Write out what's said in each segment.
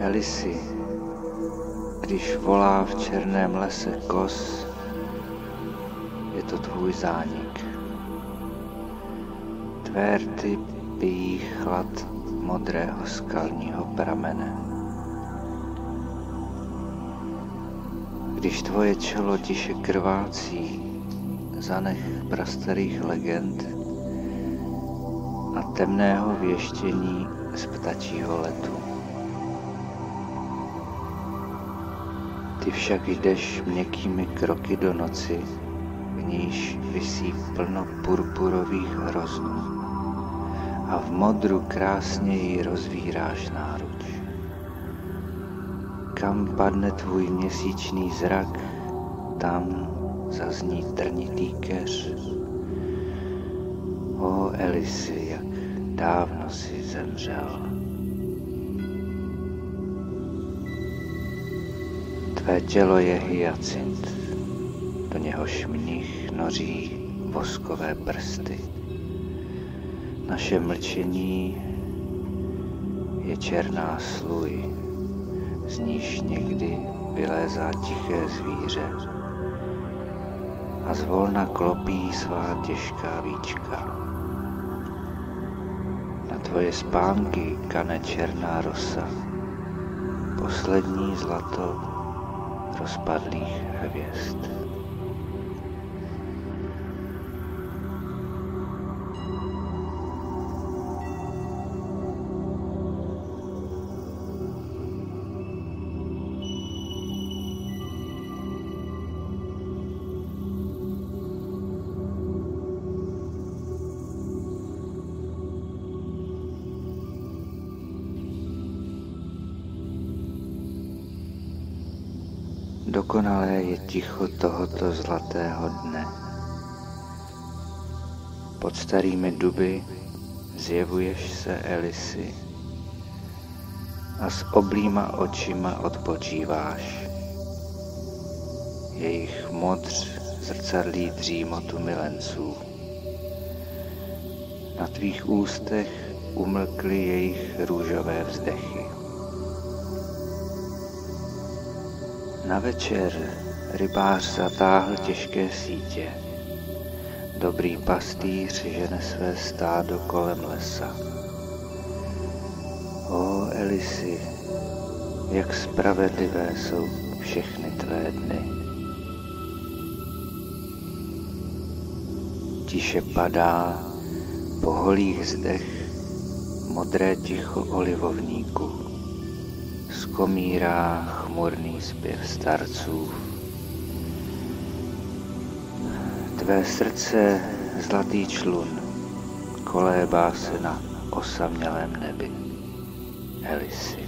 Elisi, když volá v černém lese kos, je to tvůj zánik. Tvé rty pijí chlad modrého skalního pramene. Když tvoje čelo tiše krvácí, zanech prastarých legend a temného věštění z ptačího letu. Ty však jdeš měkkými kroky do noci, v níž visí plno purpurových hroznů a v modru krásněji rozvíráš náruč. Kam padne tvůj měsíčný zrak, tam zazní trnitý keř. O Elisi, jak dávno si zemřel. Tvé tělo je hyacint, do něhož mnich noří voskové prsty. Naše mlčení je černá sluj, z níž někdy vylézá tiché zvíře a zvolna klopí svá těžká víčka. Na tvoje spánky kane černá rosa, poslední zlato rozpadlých hvězd. Dokonalé je ticho tohoto zlatého dne. Pod starými duby zjevuješ se Elisi a s oblýma očima odpočíváš. Jejich modř zrcadlí dřímotu milenců. Na tvých ústech umlkly jejich růžové vzdechy. Na večer rybář zatáhl těžké sítě. Dobrý pastýř žene své stádo kolem lesa. O Elisi, jak spravedlivé jsou všechny tvé dny. Tiše padá po holých zdech modré ticho olivovníku. Skomírá chmurný zpěv starců. Tvé srdce zlatý člun kolébá se na osamělém nebi. Elisi.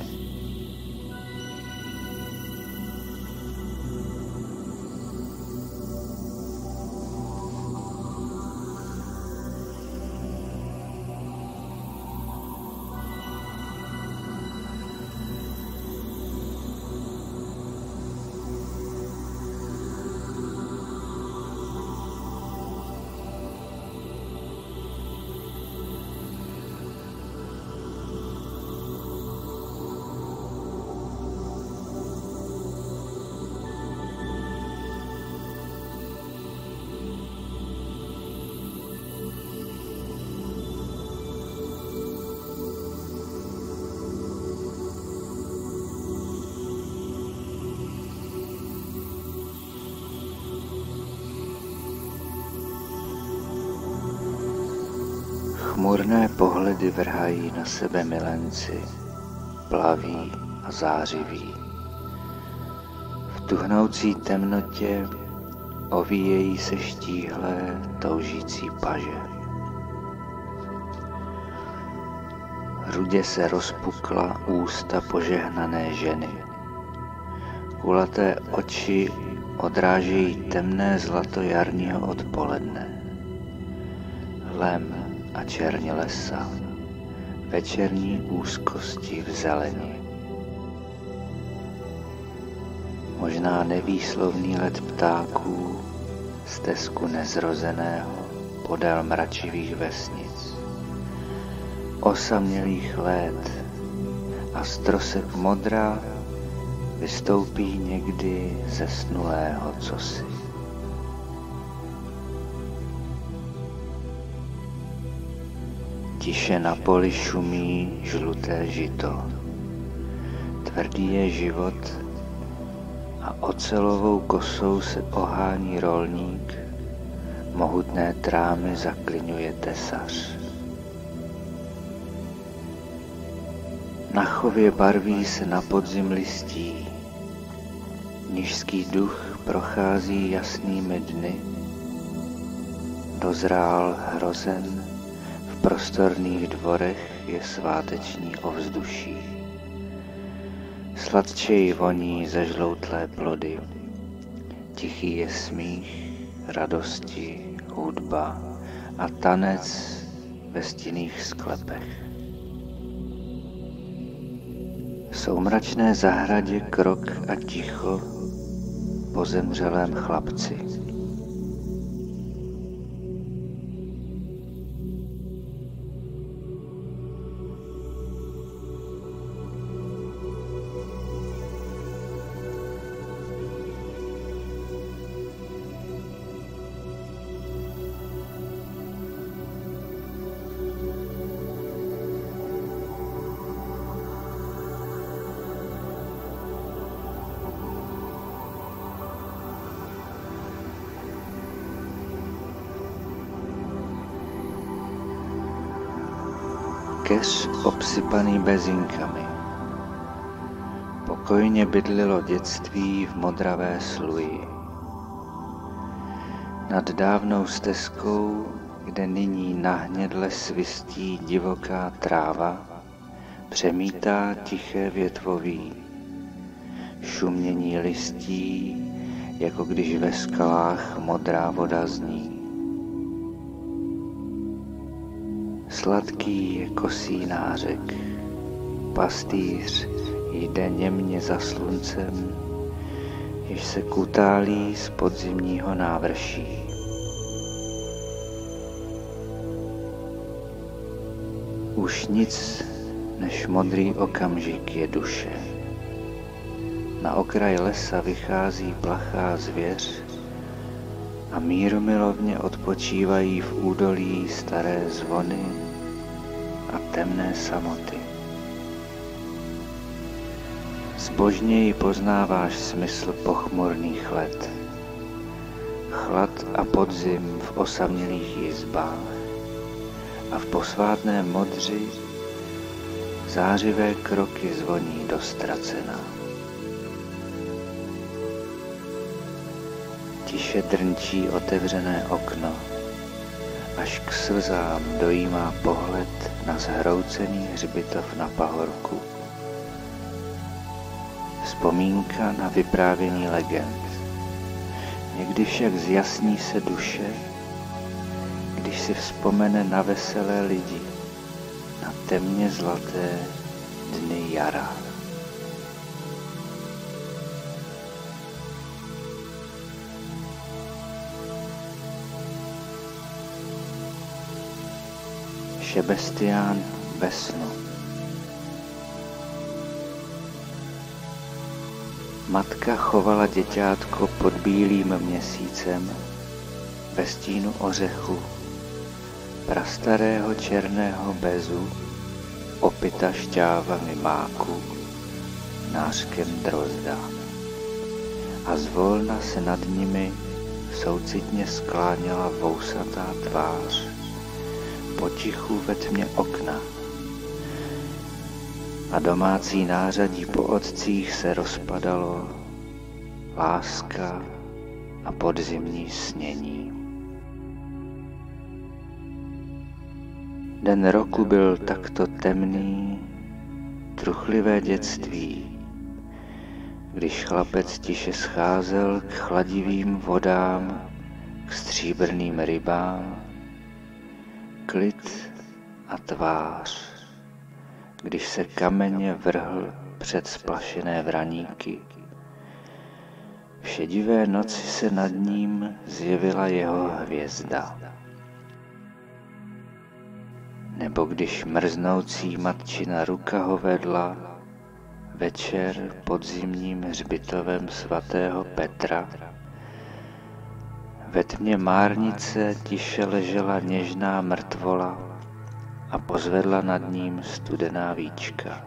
Chmurné pohledy vrhají na sebe milenci, plaví a zářiví. V tuhnoucí temnotě ovíjejí se štíhlé, toužící paže. Rudě se rozpukla ústa požehnané ženy. Kulaté oči odrážejí temné zlato jarního odpoledne. Lem a černě lesa, večerní úzkosti v zeleni. Možná nevýslovný let ptáků, stezku nezrozeného podél mračivých vesnic, osamělých let, a strosek modra vystoupí někdy ze snulého cosi. Tiše na poli šumí žluté žito. Tvrdý je život a ocelovou kosou se ohání rolník, mohutné trámy zakliňuje tesař. Na chově barví se na podzim listí, nižský duch prochází jasnými dny, dozrál hrozen, v prostorných dvorech je sváteční ovzduší. Sladčej voní zažloutlé plody, tichý je smích, radosti, hudba a tanec ve stinných sklepech. V soumračné zahradě krok a ticho po zemřelém chlapci. Keř obsypaný bezinkami. Pokojně bydlilo dětství v modravé sluji. Nad dávnou stezkou, kde nyní nahnědle svistí divoká tráva, přemítá tiché větvoví. Šumění listí, jako když ve skalách modrá voda zní. Sladký je kosí nářek, pastýř jde němně za sluncem, jež se kutálí z podzimního návrší. Už nic než modrý okamžik je duše. Na okraj lesa vychází plachá zvěř a mírumilovně odpočívají v údolí staré zvony a temné samoty. Zbožněji poznáváš smysl pochmurných let, chlad a podzim v osamělých jizbách a v posvátném modři zářivé kroky zvoní do ztracena. Tiše drnčí otevřené okno, až k slzám dojímá pohled na zhroucený hřbitov na pahorku. Vzpomínka na vyprávění legend. Někdy však zjasní se duše, když si vzpomene na veselé lidi, na temně zlaté dny jara. Šebestián ve snu. Matka chovala děťátko pod bílým měsícem ve stínu ořechu, prastarého černého bezu, opyta šťávami máku, nářkem drozda. A zvolna se nad nimi soucitně skláněla vousatá tvář, potichu ve tmě okna. A domácí nářadí po otcích se rozpadalo, láska a podzimní snění. Den roku byl takto temný, truchlivé dětství, když chlapec tiše scházel k chladivým vodám, k stříbrným rybám, klid a tvář, když se kamenně vrhl před splašené vraníky. V šedivé noci se nad ním zjevila jeho hvězda. Nebo když mrznoucí matčina ruka ho vedla večer pod zimním hřbitovem svatého Petra. Ve tmě márnice tiše ležela něžná mrtvola a pozvedla nad ním studená víčka.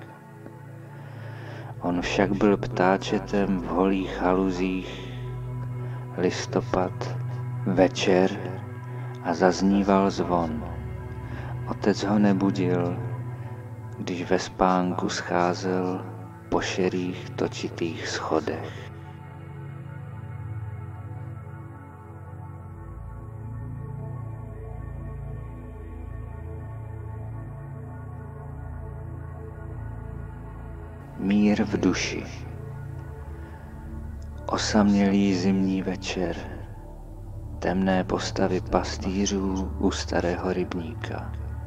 On však byl ptáčetem v holých haluzích, listopad, večer a zazníval zvon. Otec ho nebudil, když ve spánku scházel po šerých točitých schodech. Mír v duši. Osamělý zimní večer. Temné postavy pastýřů u starého rybníka.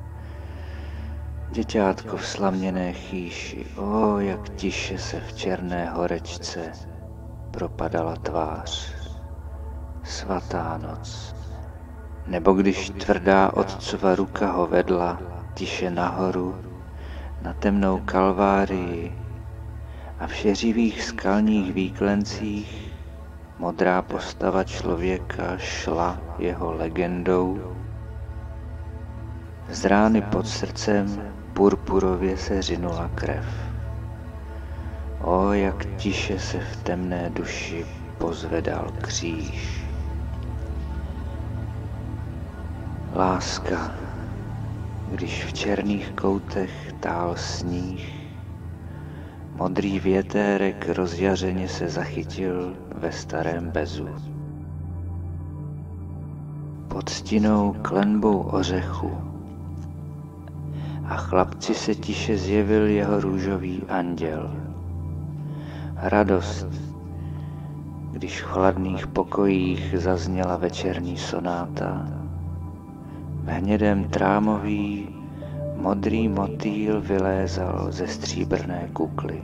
Děťátko v slaměné chýši, jak tiše se v černé horečce propadala tvář. Svatá noc. Nebo když tvrdá otcova ruka ho vedla tiše nahoru na temnou kalvárii a v šeřivých skalních výklencích modrá postava člověka šla jeho legendou. Z rány pod srdcem purpurově se řinula krev. Jak tiše se v temné duši pozvedal kříž. Láska, když v černých koutech tál sníh, modrý větérek rozjařeně se zachytil ve starém bezu. Pod stinnou klenbou ořechu a chlapci se tiše zjevil jeho růžový anděl. Radost, když v chladných pokojích zazněla večerní sonáta, v hnědém trámoví modrý motýl vylézal ze stříbrné kukly.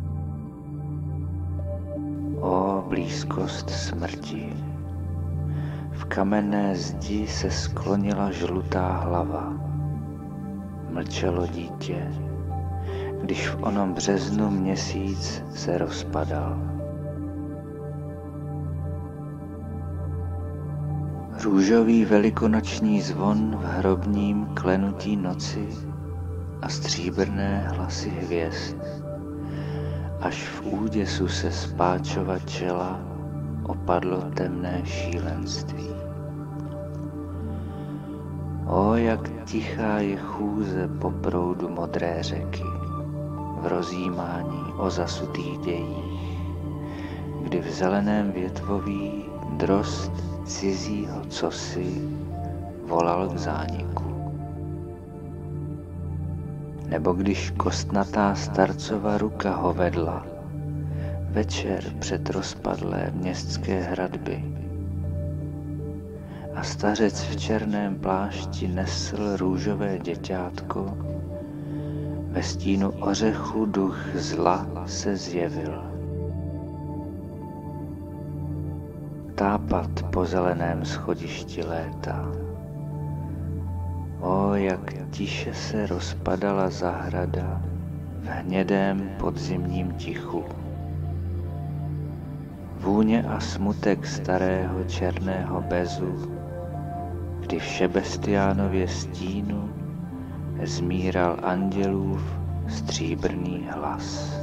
Blízkost smrti. V kamenné zdi se sklonila žlutá hlava. Mlčelo dítě, když v onom březnu měsíc se rozpadal. Růžový velikonoční zvon v hrobním klenutí noci a stříbrné hlasy hvězd, až v úděsu se z páčova čela opadlo temné šílenství. Jak tichá je chůze po proudu modré řeky, v rozjímání o zasutých dějích, kdy v zeleném větvoví drost cizího cosi volal k zániku. Nebo když kostnatá starcova ruka ho vedla večer před rozpadlé městské hradby a stařec v černém plášti nesl růžové děťátko, ve stínu ořechu duch zla se zjevil. Tápat po zeleném schodišti léta. Jak tiše se rozpadala zahrada v hnědém podzimním tichu. Vůně a smutek starého černého bezu, kdy v Šebestiánově stínu zmíral andělův stříbrný hlas.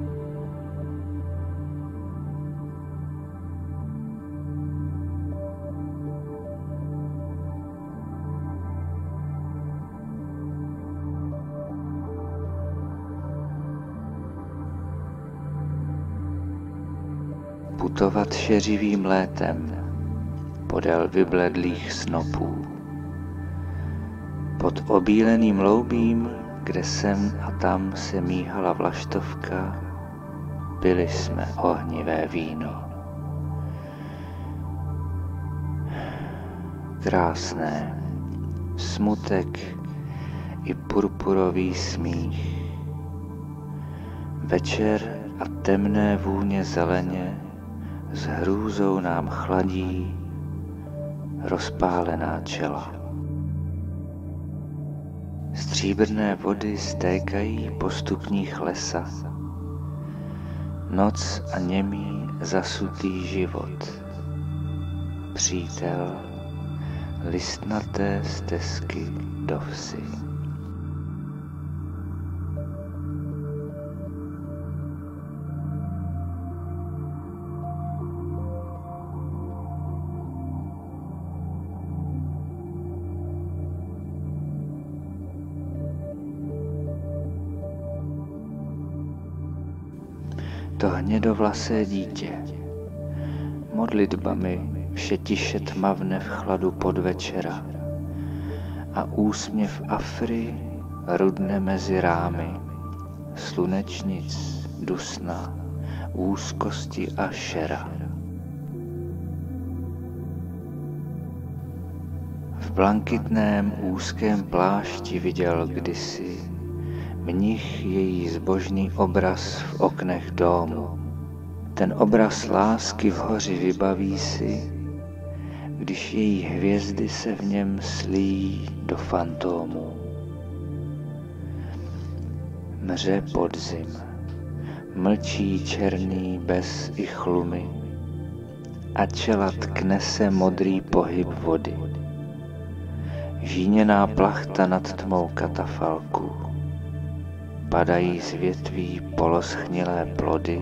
Putovat šeřivým létem podél vybledlých snopů. Pod obíleným loubím, kde sem a tam se míhala vlaštovka, pili jsme ohnivé víno. Krásné, smutek i purpurový smích. Večer a temné vůně zeleně s hrůzou nám chladí rozpálená čela. Stříbrné vody stékají po stupních lesa noc a němý zasutý život. Přítel listnaté stezky do vsi. To hnědovlasé dítě modlitbami vše tiše tmavne v chladu podvečera a úsměv Afry rudne mezi rámy, slunečnic, dusna, úzkosti a šera. V blankitném úzkém plášti viděl kdysi mnich její zbožný obraz v oknech domu. Ten obraz lásky v hoři vybaví si, když její hvězdy se v něm slíjí do fantómů. Mře podzim, mlčí černý bez i chlumy a čela tkne se modrý pohyb vody. Žíněná plachta nad tmou katafalku. Padají z větví poloschnilé plody,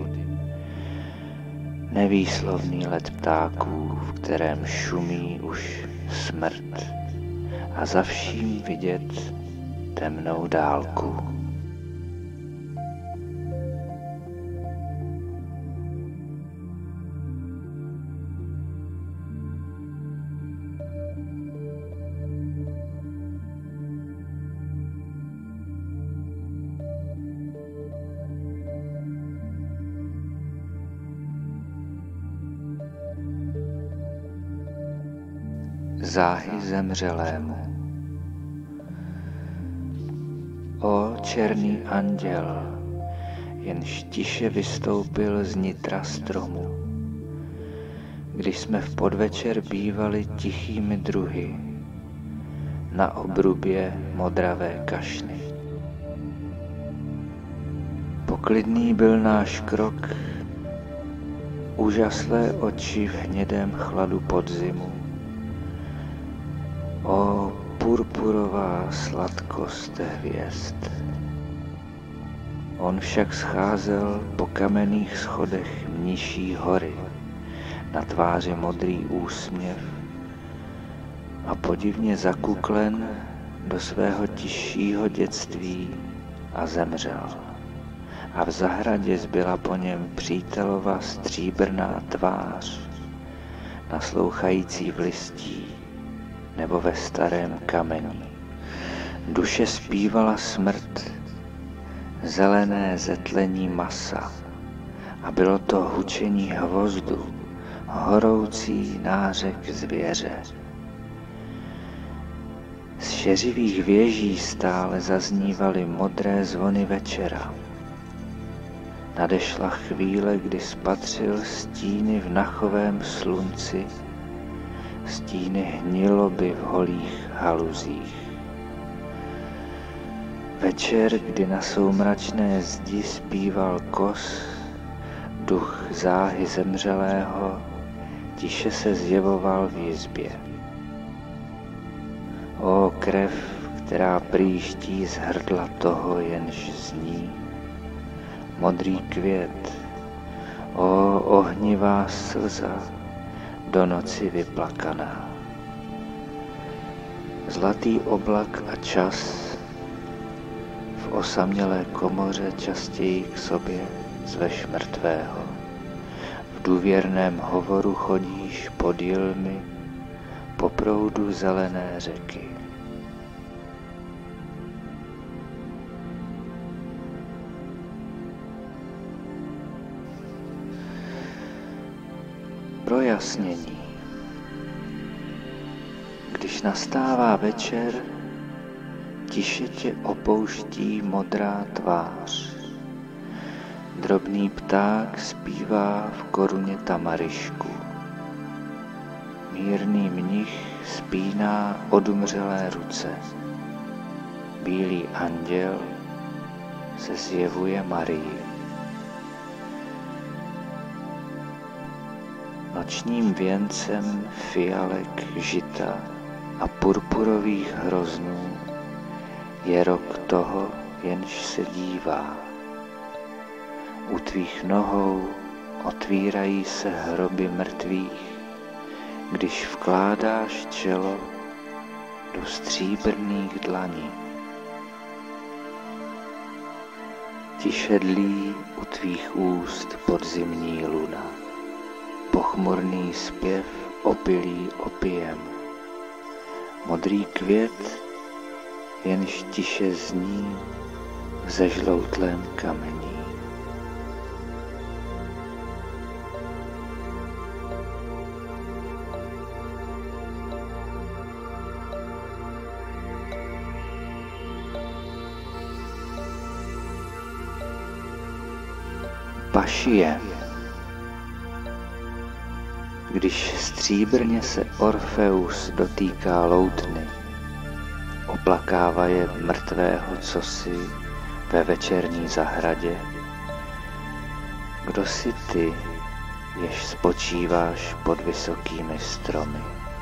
nevýslovný let ptáků, v kterém šumí už smrt a za vším vidět temnou dálku. Záhy zemřelému. O černý anděl, jenž tiše vystoupil z nitra stromu, když jsme v podvečer bývali tichými druhy na obrubě modravé kašny. Poklidný byl náš krok, úžaslé oči v hnědém chladu podzimu. O purpurová sladkost hvězd. On však scházel po kamenných schodech nižší hory, na tváři modrý úsměv a podivně zakuklen do svého tiššího dětství a zemřel. A v zahradě zbyla po něm přítelova stříbrná tvář, naslouchající v listí nebo ve starém kameni. Duše zpívala smrt, zelené zetlení masa a bylo to hučení hvozdu, horoucí nářek zvěře. Z šeřivých věží stále zaznívaly modré zvony večera. Nadešla chvíle, kdy spatřil stíny v nachovém slunci, stíny hniloby v holých haluzích. Večer, kdy na soumračné zdi zpíval kos, duch záhy zemřelého tiše se zjevoval v jizbě. O krev, která prýští z hrdla toho, jenž zní, modrý květ, o ohnivá slza, do noci vyplakaná. Zlatý oblak a čas v osamělé komoře častěji k sobě zveš mrtvého. V důvěrném hovoru chodíš pod jilmy po proudu zelené řeky. Projasnění. Když nastává večer, tiše tě opouští modrá tvář. Drobný pták zpívá v koruně tamarišku. Mírný mnich spíná odumřelé ruce. Bílý anděl se zjevuje Marii. nočním věncem fialek, žita a purpurových hroznů je rok toho, jenž se dívá. U tvých nohou otvírají se hroby mrtvých, když vkládáš čelo do stříbrných dlaní. Tiše dlí u tvých úst podzimní luna, pochmurný zpěv opilý opiem, modrý květ, jenž tiše zní v zežloutlém kamení. Pašie. Když stříbrně se Orfeus dotýká loutny, oplakává je mrtvého cosi ve večerní zahradě. Kdo jsi ty, jež spočíváš pod vysokými stromy?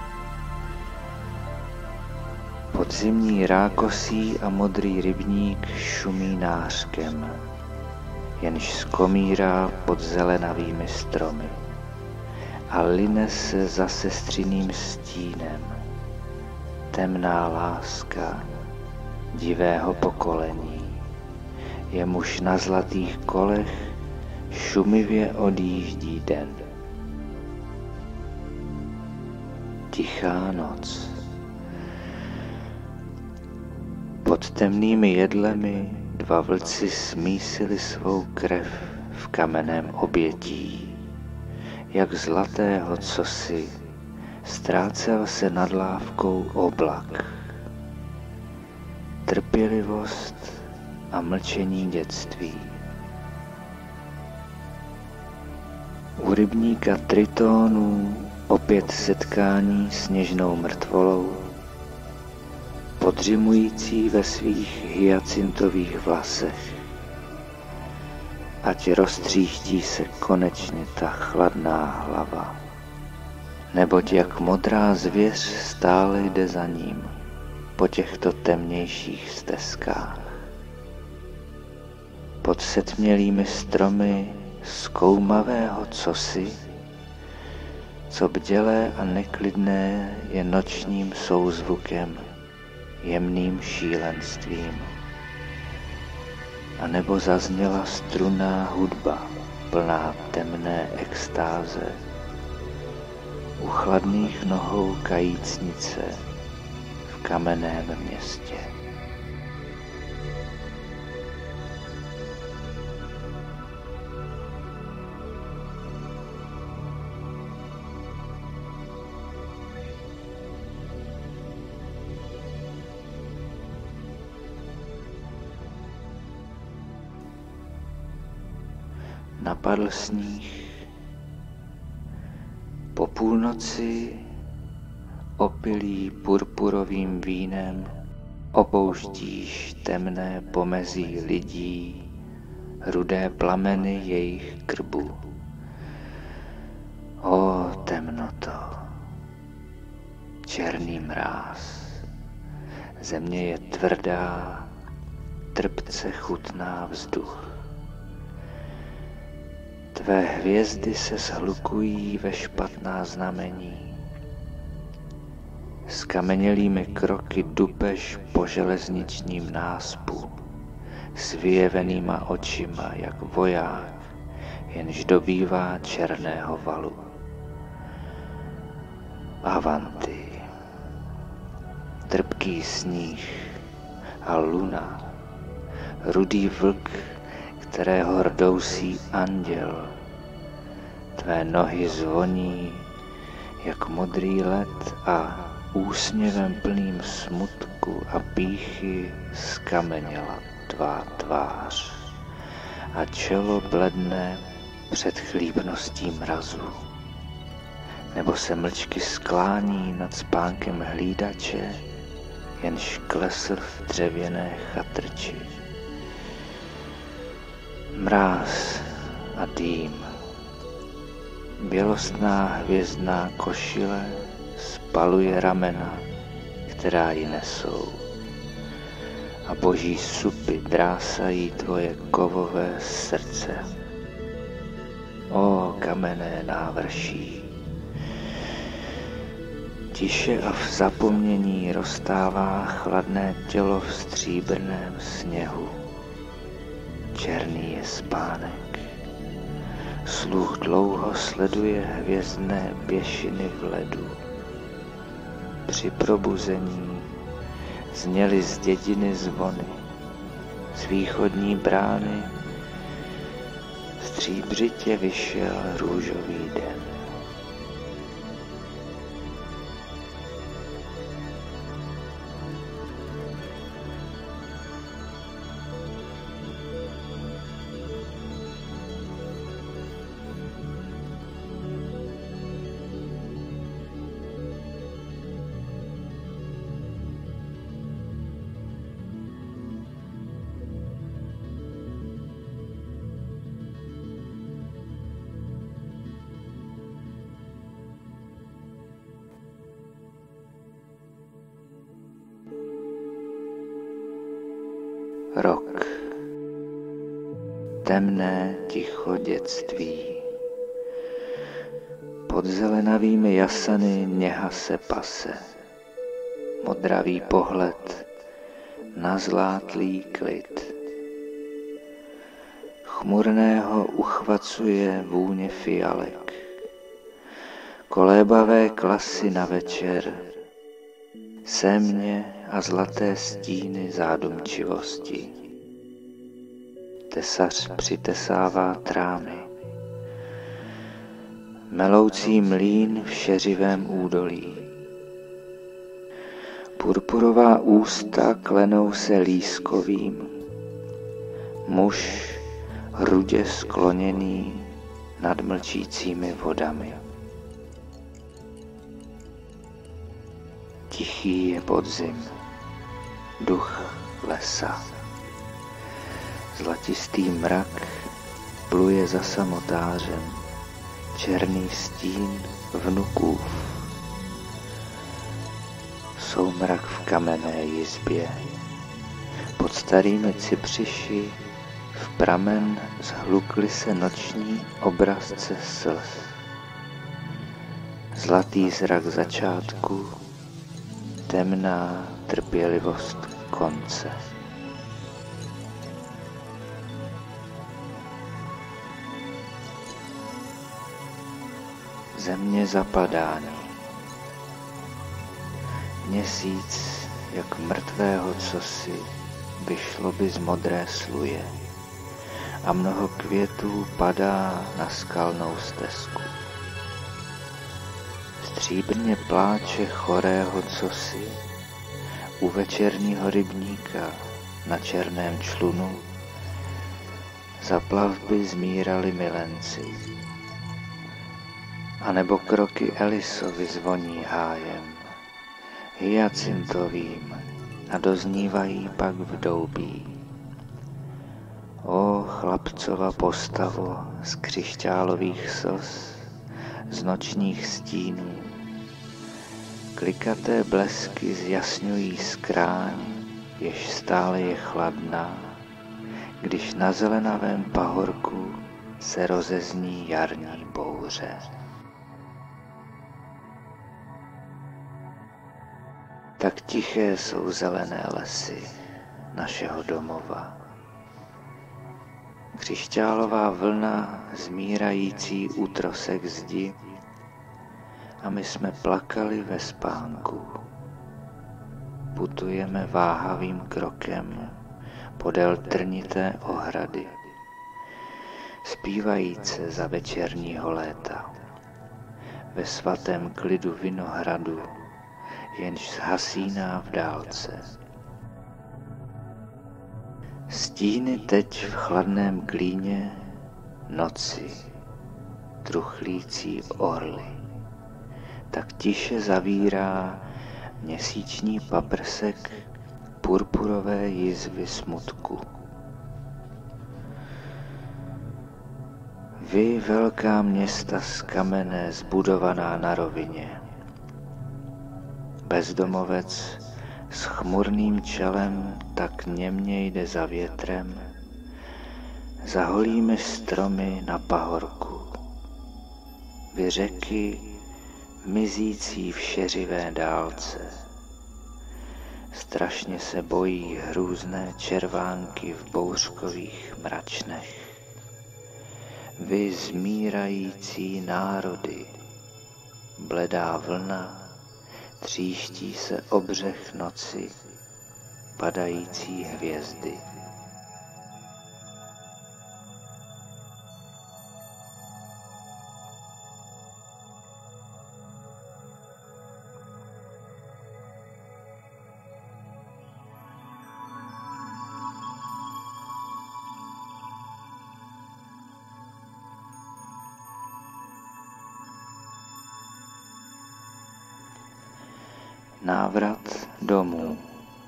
Podzimní rákosí a modrý rybník šumí nářkem, jenž skomírá pod zelenavými stromy a line se za sestřiným stínem. Temná láska divého pokolení, jemuž na zlatých kolech šumivě odjíždí den. Tichá noc. Pod temnými jedlemi dva vlci smísili svou krev v kamenném obětí, jak zlatého cosi ztrácel se nad lávkou oblak. Trpělivost a mlčení dětství. U rybníka Tritonů opět setkání s něžnou mrtvolou, podřimující ve svých hyacintových vlasech. Ať roztříští se konečně ta chladná hlava, neboť jak modrá zvěř stále jde za ním po těchto temnějších stezkách. Pod setmělými stromy zkoumavého cosi, co bdělé a neklidné je nočním souzvukem, jemným šílenstvím. A nebo zazněla strunná hudba, plná temné extáze, u chladných nohou kajícnice v kamenném městě. Napadl sníh. Po půlnoci opilý purpurovým vínem opouštíš temné pomezí lidí, rudé plameny jejich krbu. O temnoto, černý mráz, země je tvrdá, trpce chutná vzduch. Tvé hvězdy se shlukují ve špatná znamení. S kamenělými kroky dupeš po železničním náspu, s vyjevenýma očima jak voják, jenž dobývá černého valu. Avanti, trpký sníh a luna, rudý vlk, kterého rdousí anděl. Tvé nohy zvoní jak modrý led a úsměvem plným smutku a pýchy skameněla tvá tvář a čelo bledne před chlípností mrazu. Nebo se mlčky sklání nad spánkem hlídače, jenž klesl v dřevěné chatrči. Mráz a dým, Bělostná hvězdná košile spaluje ramena, která ji nesou. A boží supy drásají tvoje kovové srdce. O kamenné návrší, tiše a v zapomnění roztává chladné tělo v stříbrném sněhu. Černý je spánek. Sluch dlouho sleduje hvězdné pěšiny v ledu. Při probuzení zněly z dědiny zvony, z východní brány stříbřitě vyšel růžový den. Rok. Temné ticho dětství. Pod zelenavými jasany něha se pase. Modravý pohled na zlátlý klid. Chmurného uchvacuje vůně fialek. Kolébavé klasy na večer, sémě a zlaté stíny zádumčivosti. Tesař přitesává trámy. Meloucí mlýn v šeřivém údolí. Purpurová ústa klenou se lískovým. Muž hrudě skloněný nad mlčícími vodami. Tichý je podzim, duch lesa. Zlatistý mrak pluje za samotářem, černý stín vnukův. Soumrak v kamenné jizbě, pod starými cypřiši v pramen zhlukly se noční obrazce slz. Zlatý zrak začátku, temná trpělivost konce. Země zapadání. Měsíc, jak mrtvého cosi, vyšlo by z modré sluje a mnoho květů padá na skalnou stezku. Stříbrně pláče chorého cosi u večerního rybníka na černém člunu za plavby zmírali milenci. A nebo kroky Elisovi zvoní hájem, hyacintovým a doznívají pak v doubí. O chlapcova postavo z křišťálových slz, z nočních stínů, klikaté blesky zjasňují skráň, jež stále je chladná, když na zelenavém pahorku se rozezní jarní bouře. Tak tiché jsou zelené lesy našeho domova. Křišťálová vlna zmírající útrosek zdi a my jsme plakali ve spánku. Putujeme váhavým krokem podél trnité ohrady, zpívajíce za večerního léta. Ve svatém klidu vinohradu, jenž zhasíná v dálce. Stíny teď v chladném klíně noci, truchlící orly, tak tiše zavírá měsíční paprsek purpurové jizvy smutku. Vy velká města z kamene zbudovaná na rovině. Bezdomovec s chmurným čelem tak němě jde za větrem, za holými stromy na pahorku. Vy řeky, mizící v šeřivé dálce, strašně se bojí hrůzné červánky v bouřkových mračnech. Vy zmírající národy, bledá vlna, tříští se o břeh noci, padající hvězdy. Návrat domů.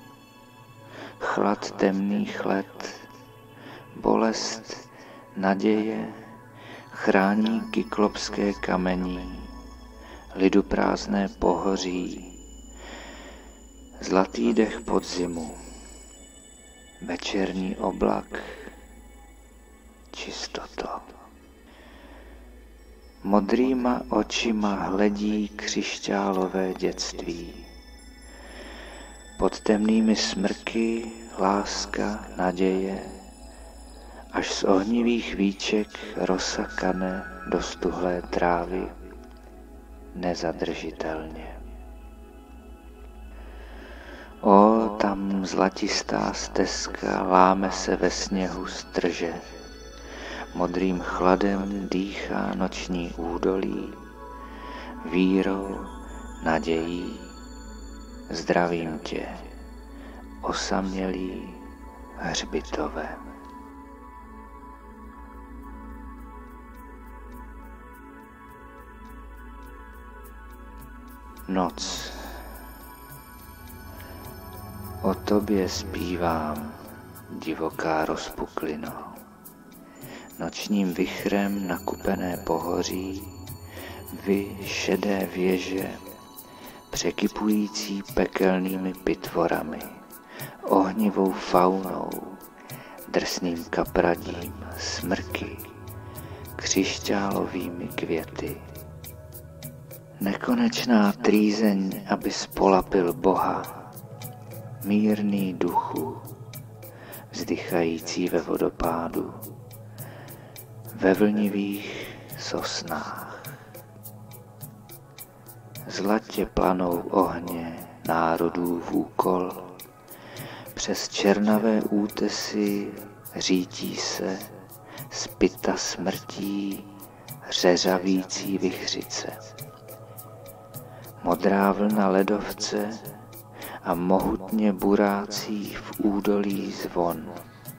Chlad temných let, bolest, naděje chrání kyklopské kamení, lidu prázdné pohoří, zlatý dech podzimu, večerní oblak, čistota. Modrýma očima hledí křišťálové dětství. Pod temnými smrky láska, naděje, až z ohnivých víček rosa kane do stuhlé trávy nezadržitelně. O, tam zlatistá stezka láme se ve sněhu strže, modrým chladem dýchá noční údolí, vírou, nadějí, zdravím tě, osamělý hřbitové. Noc. O tobě zpívám, divoká rozpuklino. Nočním vichrem nakupené pohoří, vy šedé věže, překypující pekelnými pitvorami, ohnivou faunou, drsným kapradím, smrky, křišťálovými květy. Nekonečná trýzeň, aby spolapil Boha, mírný duchu, vzdychající ve vodopádu, ve vlnivých sosnách. Zlatě planou ohně národů v úkol, přes černavé útesy řítí se z pyta smrtí řeřavící vichřice. Modrá vlna ledovce a mohutně burácí v údolí zvon.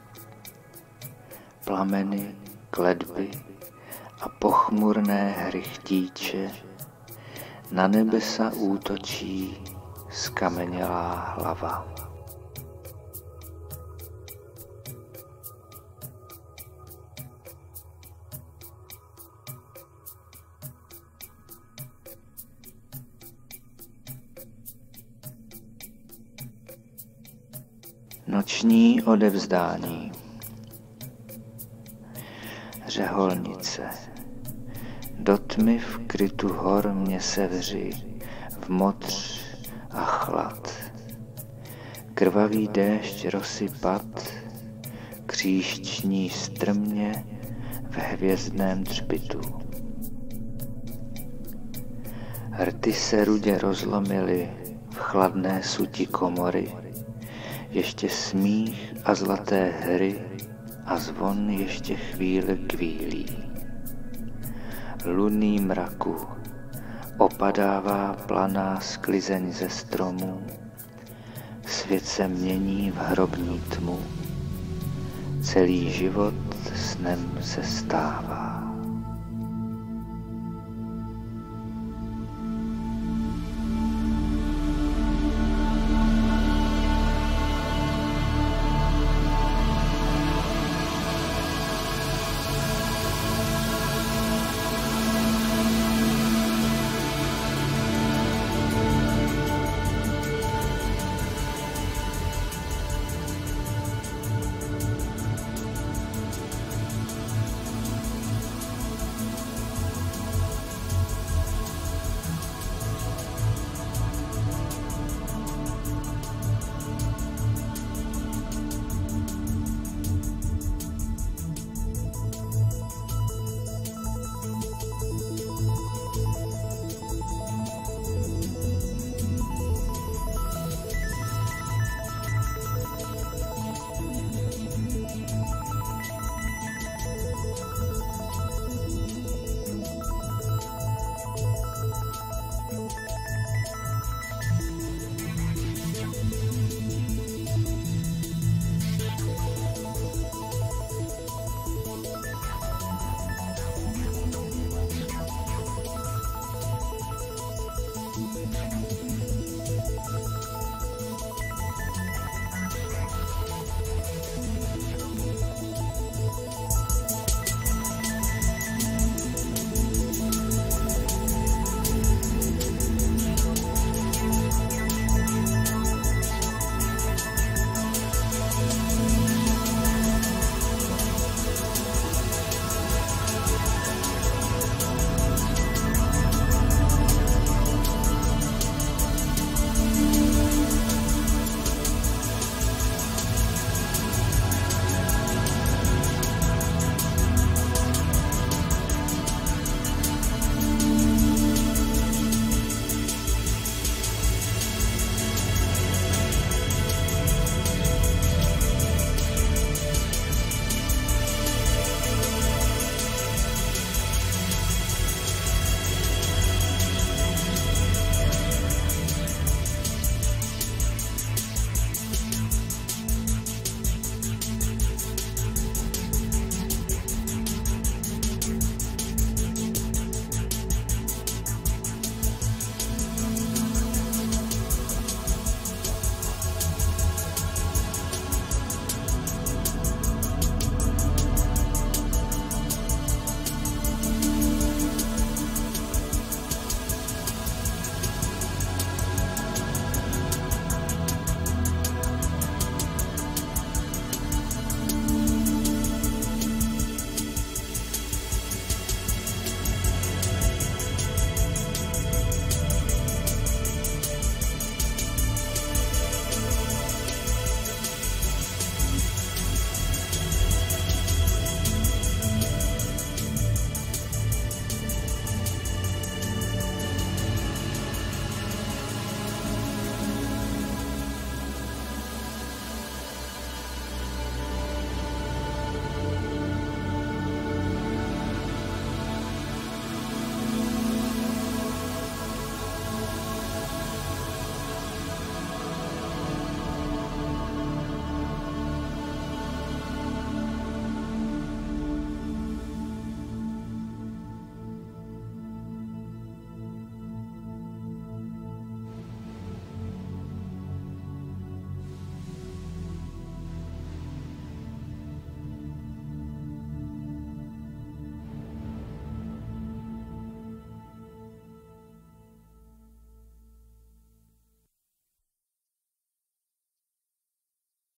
Plameny, kletby a pochmurné hry chtíče, na nebesa útočí skamenělá hlava. Noční odevzdání. Řeholnice. Do tmy v krytu hor mě sevři, v modř a chlad. Krvavý déšť rozsypat, křížční strmě v hvězdném třpitu. Rty se rudě rozlomily v chladné suti komory, ještě smích a zlaté hry a zvon ještě chvíli kvílí. Lunný mraku opadává planá sklizeň ze stromů, svět se mění v hrobní tmu, celý život snem se stává.